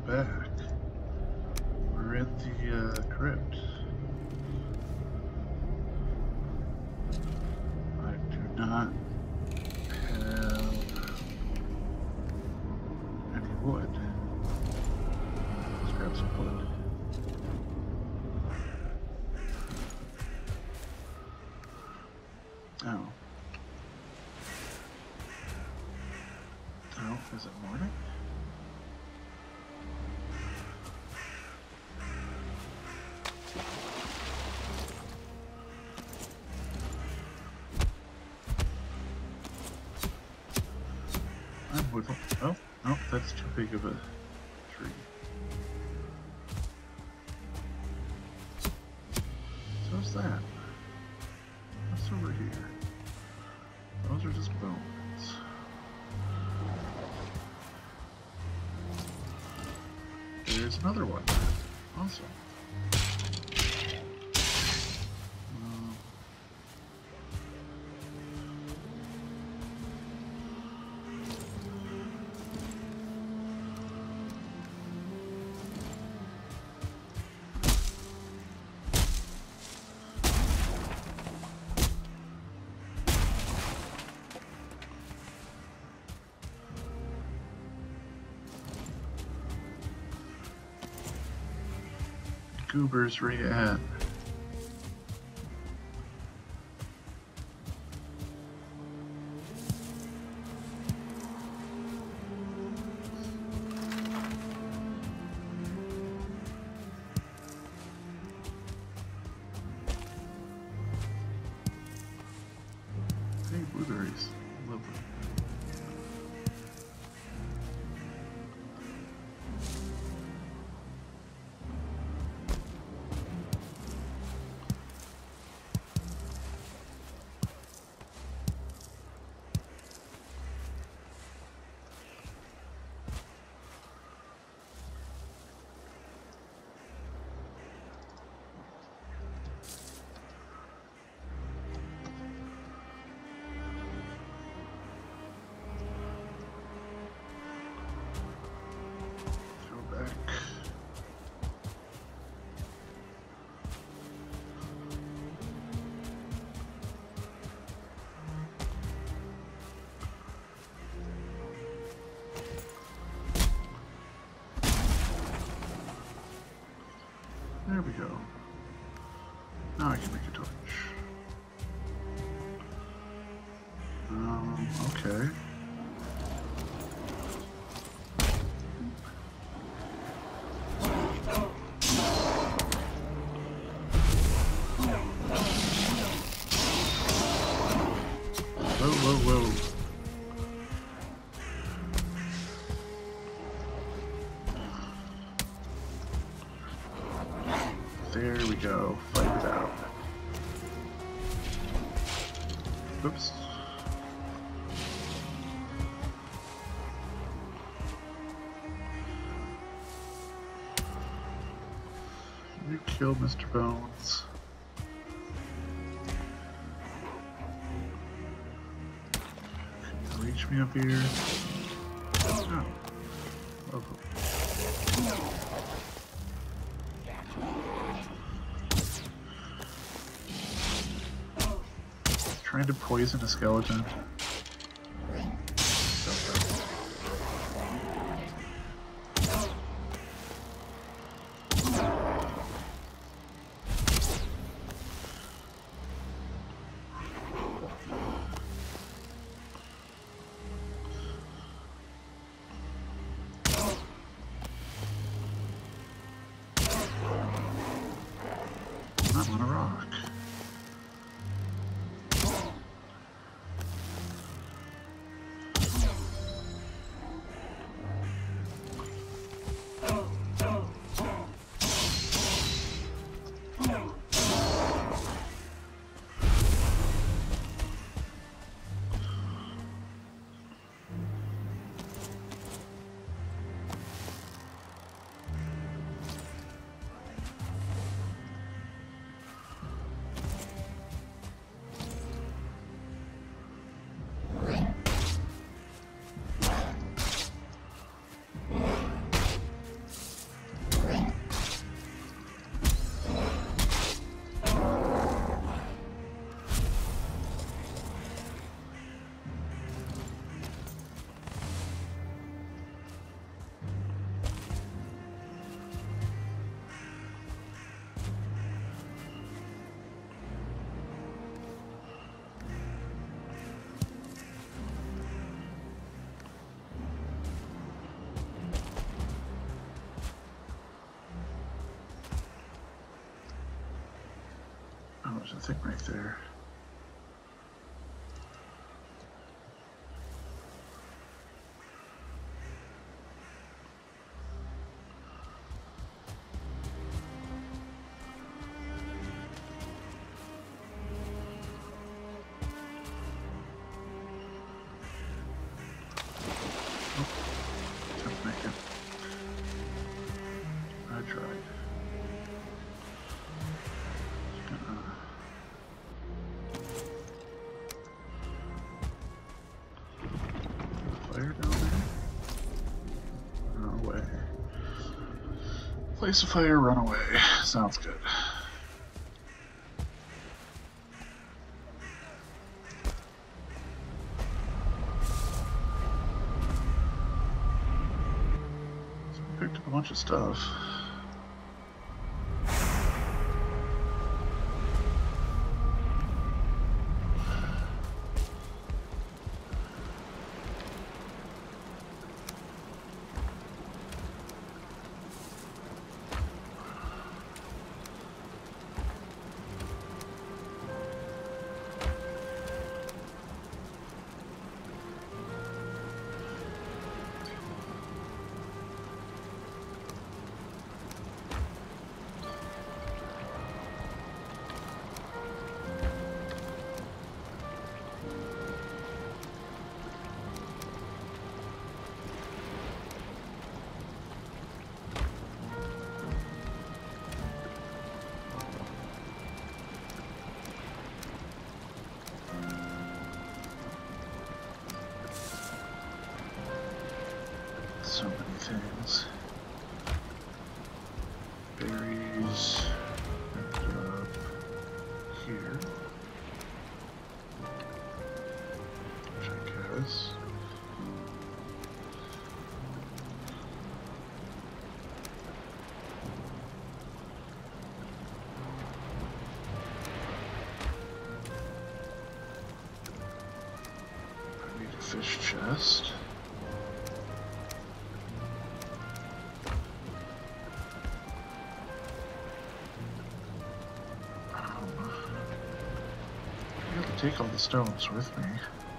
back. We're in the crypt. I do not have any wood. Let's grab some wood. Oh. Oh, is it morning? Oh, no, that's too big of a tree. So what's that? What's over here? Those are just bones. There's another one. Awesome. Goobers, where you at? Hey, blueberries. Lovely. There we go. Now I can make a torch. Okay. Whoa, whoa, whoa. There we go. Fight it out. Oops. You killed Mr. Bones. Can you reach me up here? Oh. Lovely. Trying to poison a skeleton. I'm on a rock. There's a thing right there. Place a fire, run away. Sounds good. So I picked up a bunch of stuff. So many things. Berries. Up here. Which I guess. I need a fish chest. Take all the stones with me.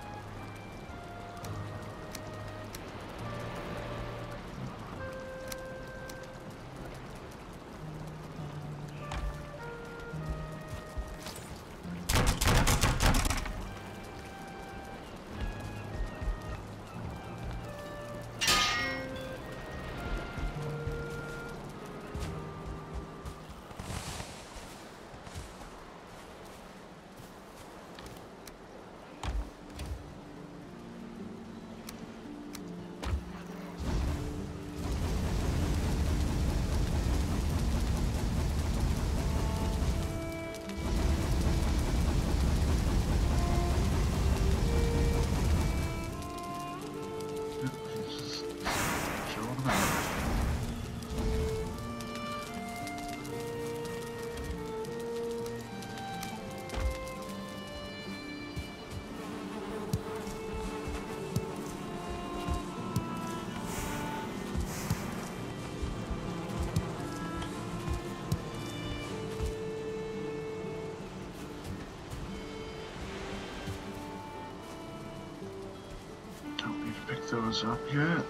Pick those up yet.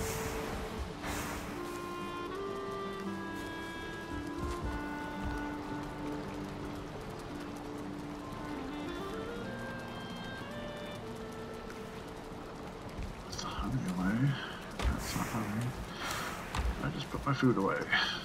Put the honey away. That's not honey. I just put my food away.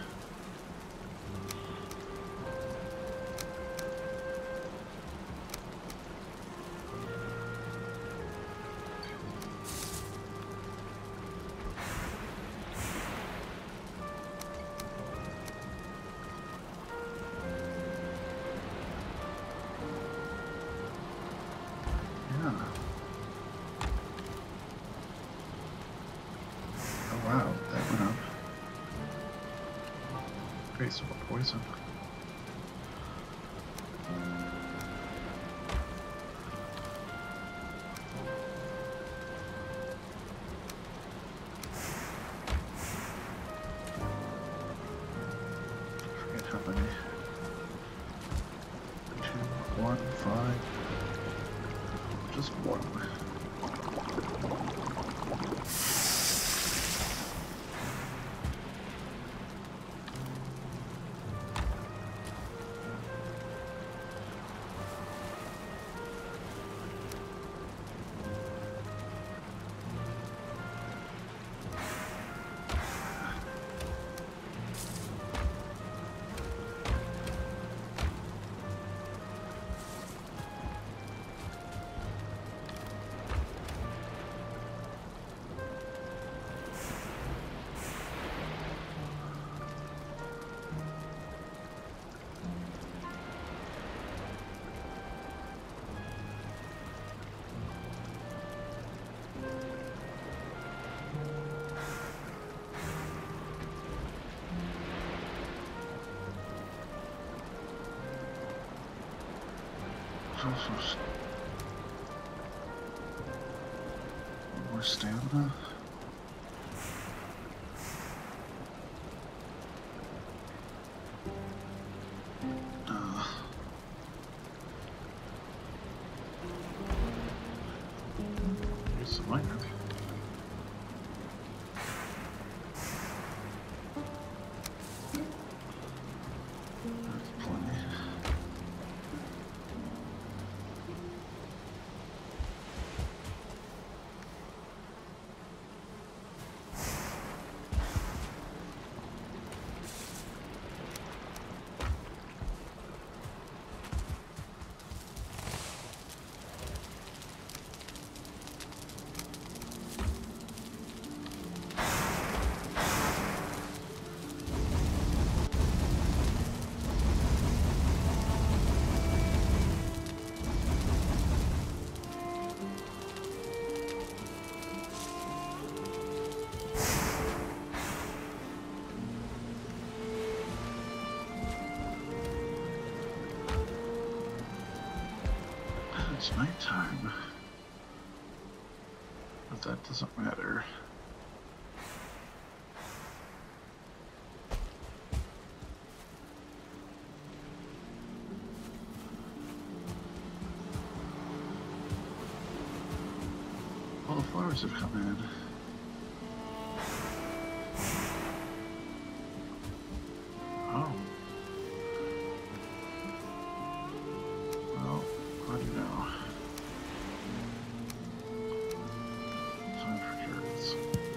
Of a poison. Forget how many. 2. More stamina. Here's some iron. That's plenty. It's nighttime, but that doesn't matter. All the flowers have come in. Oh. Well, how do you know? Time for carrots.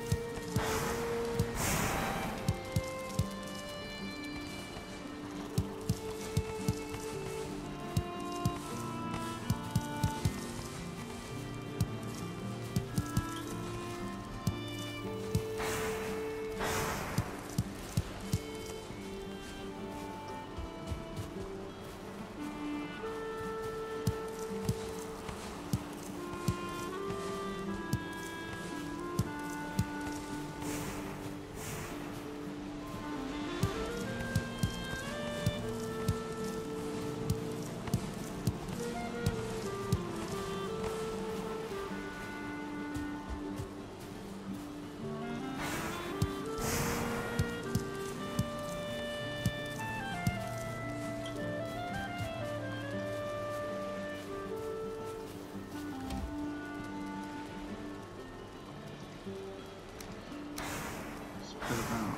Spit it out.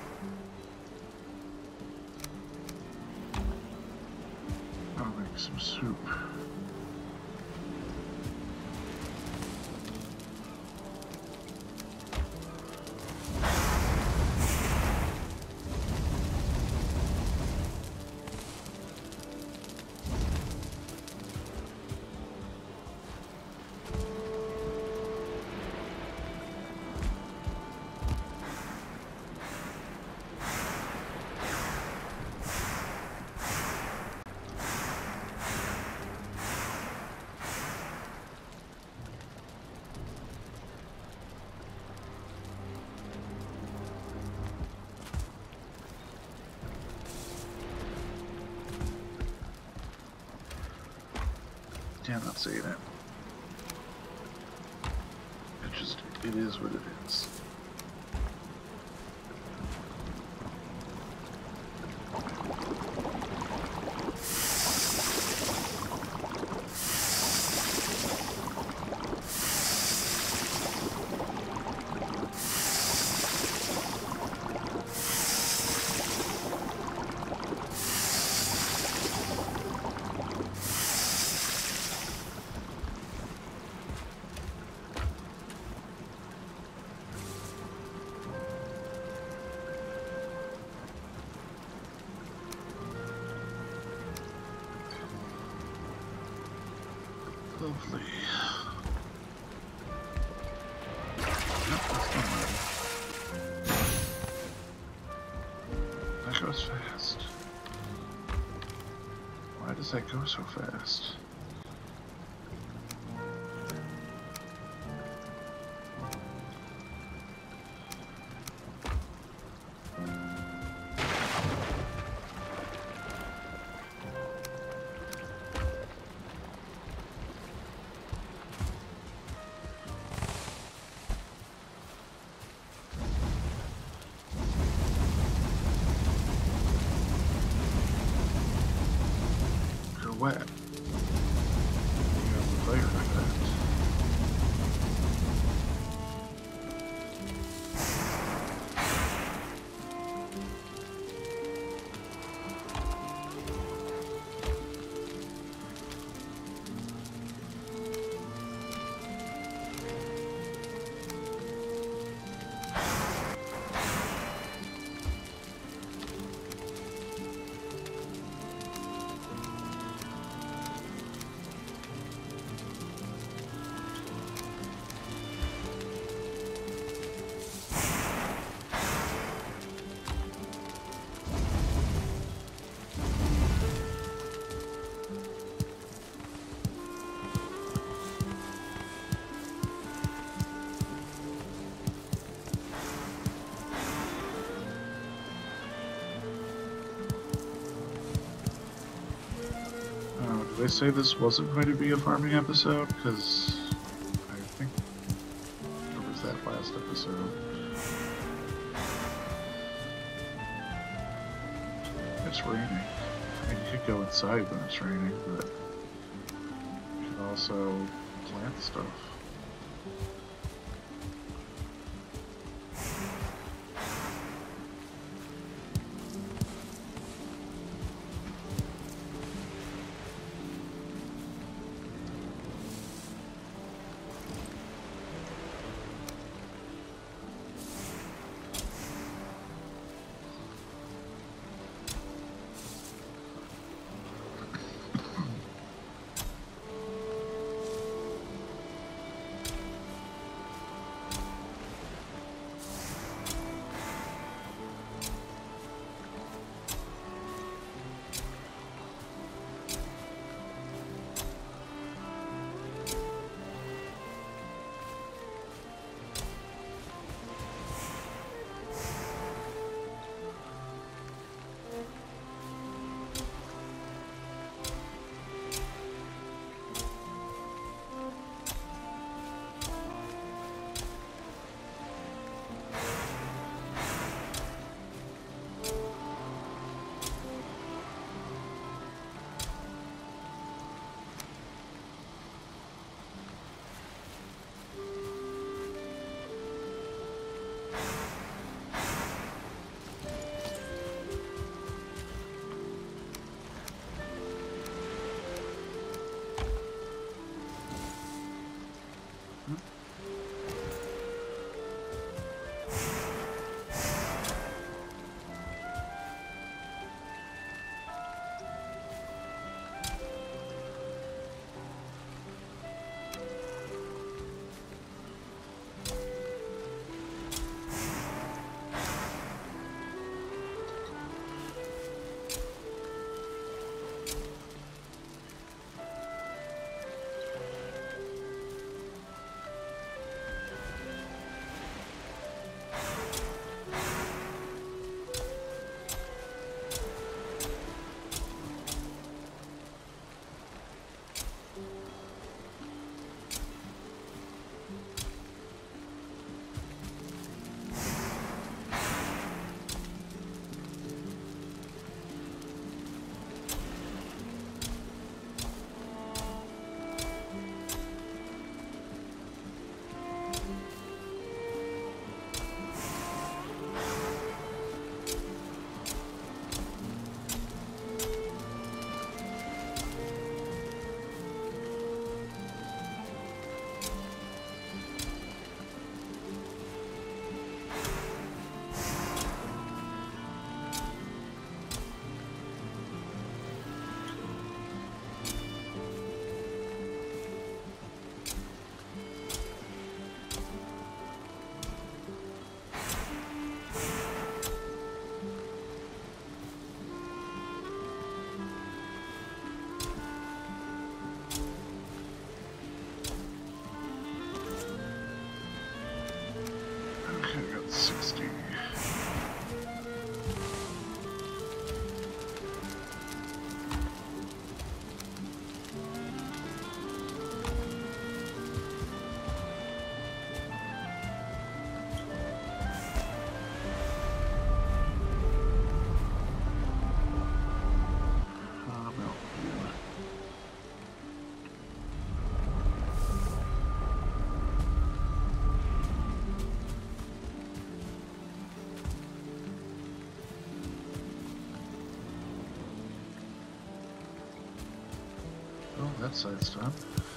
I'll make some soup. Damn, not saying it. It is what it is. Lovely. Nope, that's not mine. That goes fast. Why does that go so fast? wet. You have the fire effect. Did I say this wasn't going to be a farming episode? Because I think it was that last episode. It's raining. I mean, you could go inside when it's raining, but you could also plant stuff. Okay, I got 60. No. side's done.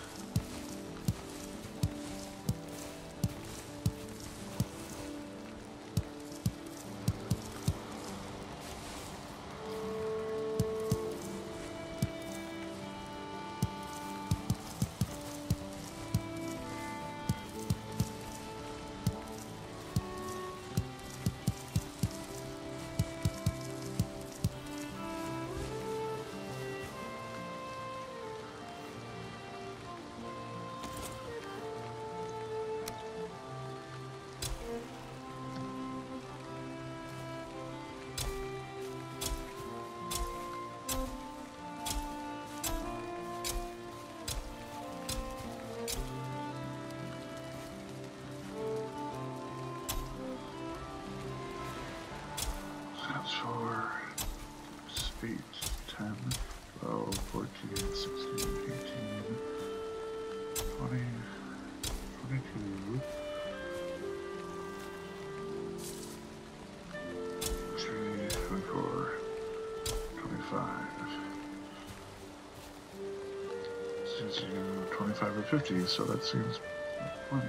For speed 10, 12, 14, 16, 18, 20, 22, 23, 24, 25, 25 or 50, so that seems plenty.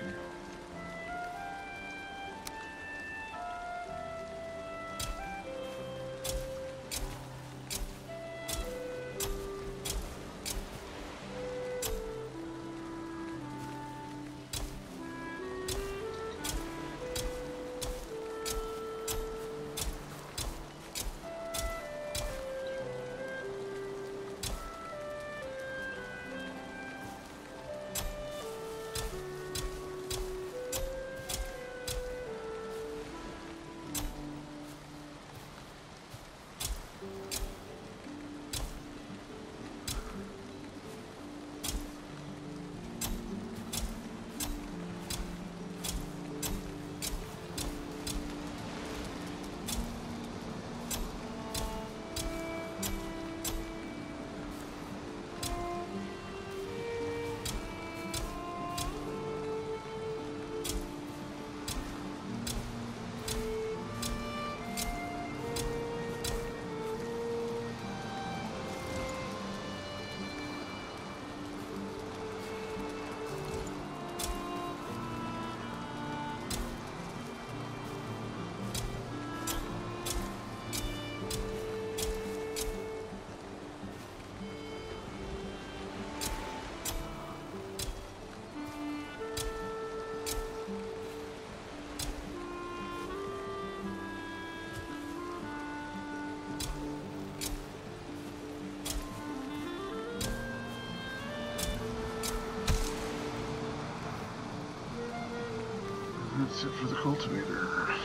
That's it for the cultivator.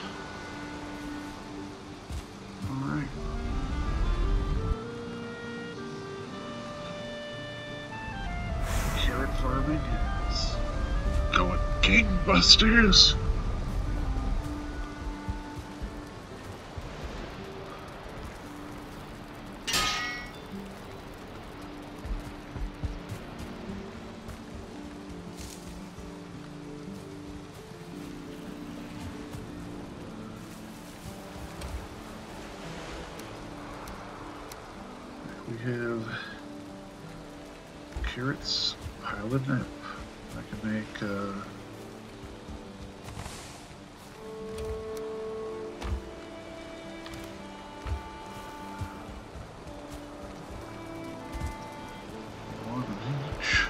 Alright. Carrot farming is going gangbusters. We have carrots piling up. I can make one of each.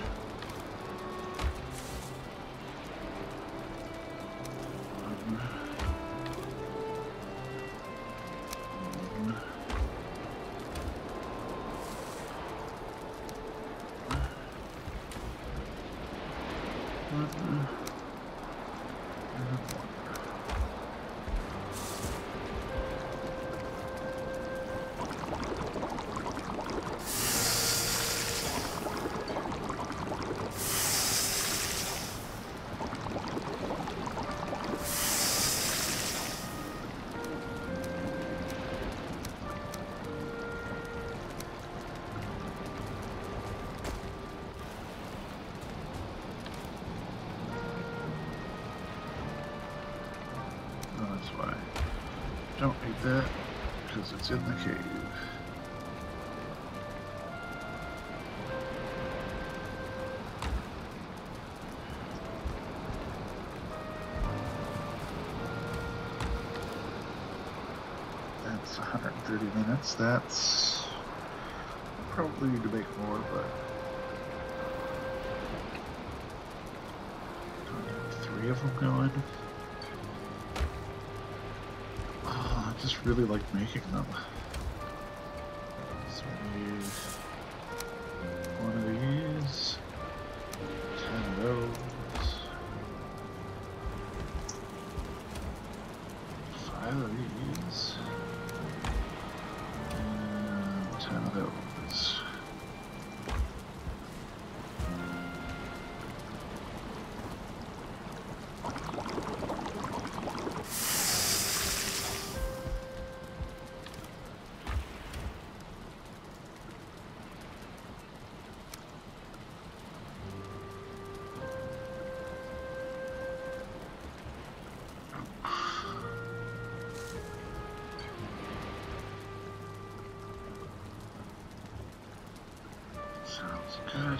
That's why. Don't need that, because it's in the cave. It's 130 minutes. That's probably need to make more, but 3 of them going. Oh, I just really like making them. So we need 1 of these, 10 of those, 5 of these, and 10 of those. Sounds good.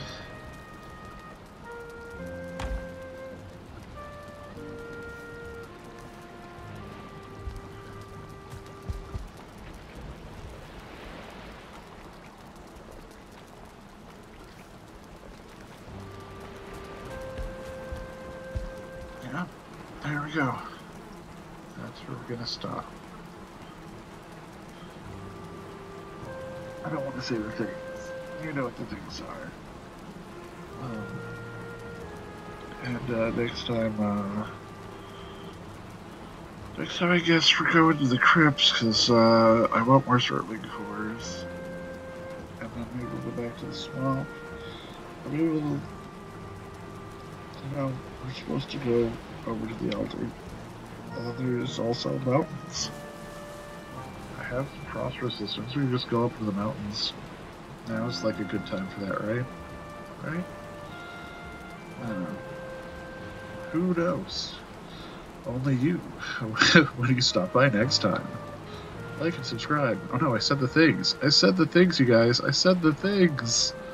Yeah, there we go. That's where we're gonna stop. I don't want to say the things. You know what the things are. And next time I guess we're going to the crypts, because I want more Zergling cores. And then maybe we'll go back to the swamp. Or maybe we'll, you know, we're supposed to go over to the altar. There's also mountains. I have some frost resistance. We just go up to the mountains. Now's like a good time for that, right? Right? I don't know. Who knows? Only you. When you stop by next time. Like and subscribe. Oh no, I said the things. I said the things, you guys. I said the things.